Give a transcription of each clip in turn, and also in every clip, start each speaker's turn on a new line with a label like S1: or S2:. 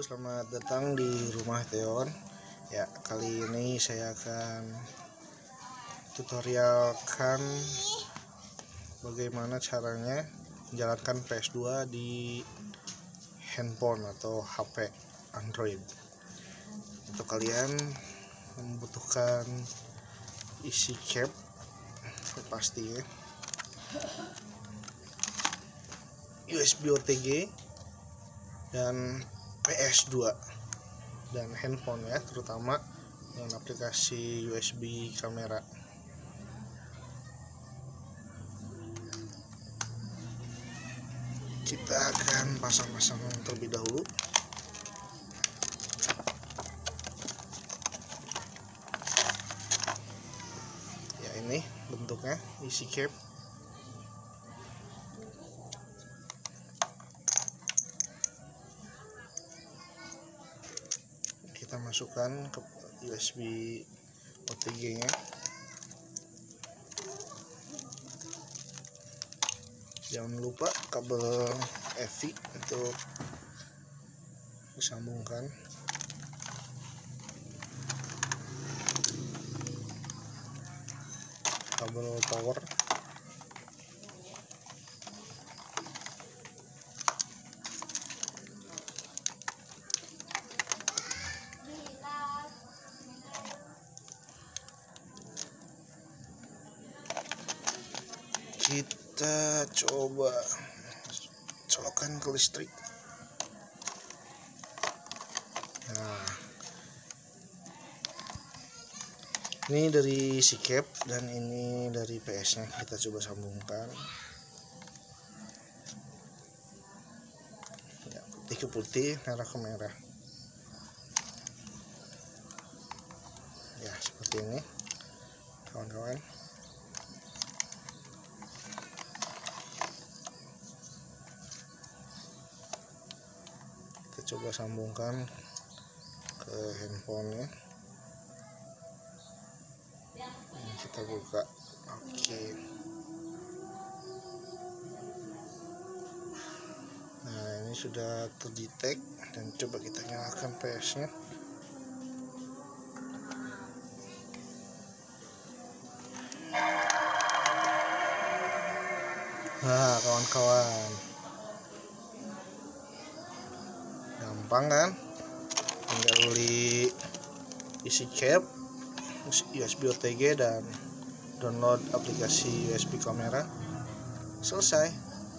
S1: selamat datang di rumah Theon. Ya, kali ini saya akan tutorialkan bagaimana caranya menjalankan PS2 di handphone atau HP Android. Untuk kalian membutuhkan Easycap pasti ya, USB OTG dan PS2 dan handphone ya, terutama dengan aplikasi USB kamera. Kita akan pasang-pasang terlebih dahulu. Ya, ini bentuknya Easycap. Kita masukkan ke USB OTG nya. Jangan lupa kabel EV untuk disambungkan. Kabel power. Kita coba colokkan ke listrik. Nah, ini dari Easycap dan ini dari PS nya. Kita coba sambungkan ya, putih ke putih, merah ke merah ya, seperti ini kawan-kawan. Coba sambungkan ke handphonenya. Ini kita buka. Oke. Nah, ini sudah terdetek dan coba kita nyalakan PS nya. Nah, kawan-kawan, gampang kan? Tinggal beli Easycap, USB OTG, dan download aplikasi USB kamera. Selesai.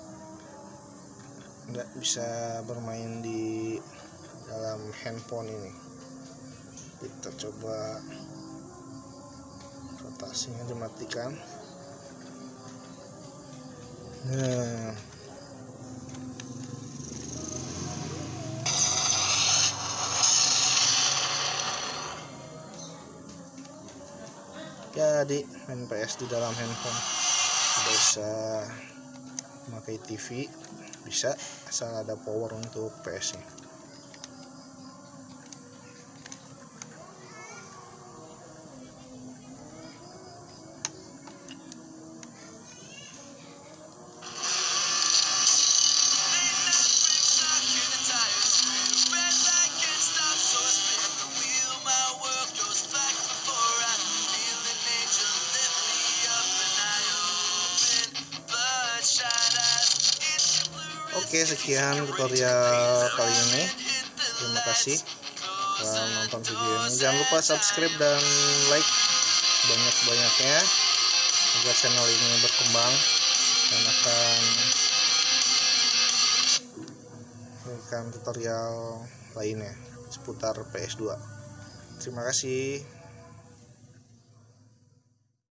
S1: Nggak bisa bermain di dalam handphone ini. Kita coba rotasinya dimatikan. Nah, jadi main PS di dalam handphone. Tidak usah memakai TV, bisa asal ada power untuk PS nya. Oke, sekian tutorial kali ini. Terima kasih telah menonton video ini. Jangan lupa subscribe dan like banyak-banyaknya agar channel ini berkembang dan akan memberikan tutorial lainnya seputar PS2. Terima kasih.